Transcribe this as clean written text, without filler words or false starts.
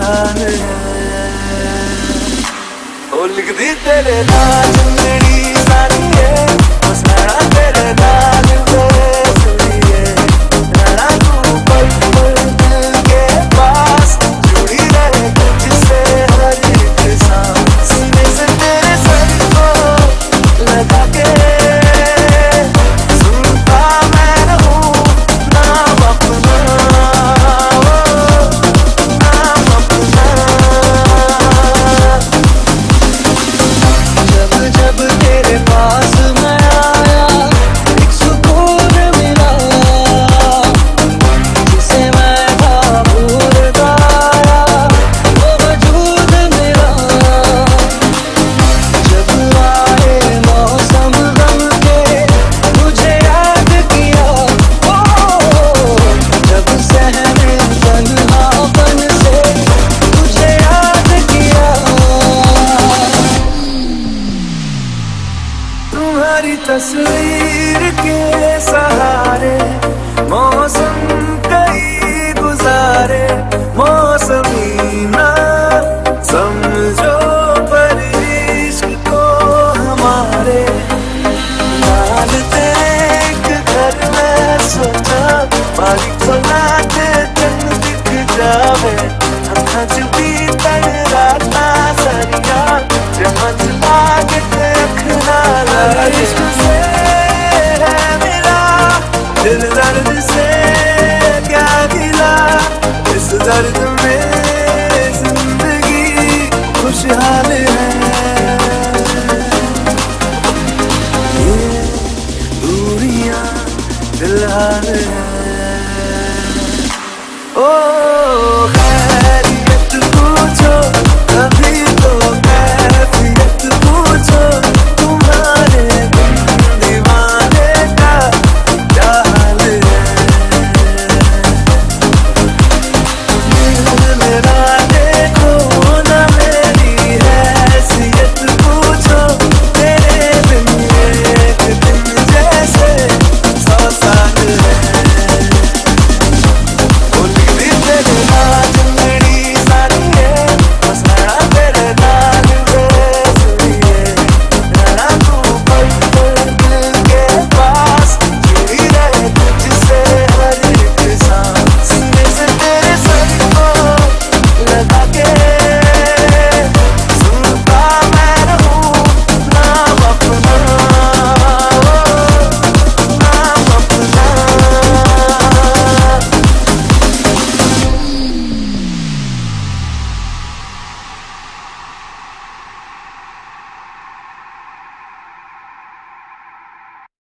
जान है। ओ लिख दी तेरे नाल चुंदड़ी सारी है, बस मैं तेरे नाल सुनिए रहना तू पल पल दिल के पास, जुड़ी रहे तुझसे हर एक सांस, सीने से तेरे सर को लगा के सुनता मैं रहूं नाम अपना, नाम अपना। जब जब तेरे पास मैं आया एक सुकून मिला, जिसे मैं था भूलता आया वो वजूद मेरा। जब आए मौसम गम के तुझे याद किया, जब सहने तन्हापन से तुझे याद किया। तुम्हारी तस्वीर के सहारे मौसम कई गुजारे, मौसमी ना समझो पर इश्क को हमारे। लाल तेरे एक घर में सोचा, मालिक को नाते चंद दिख जावे, अखा चुप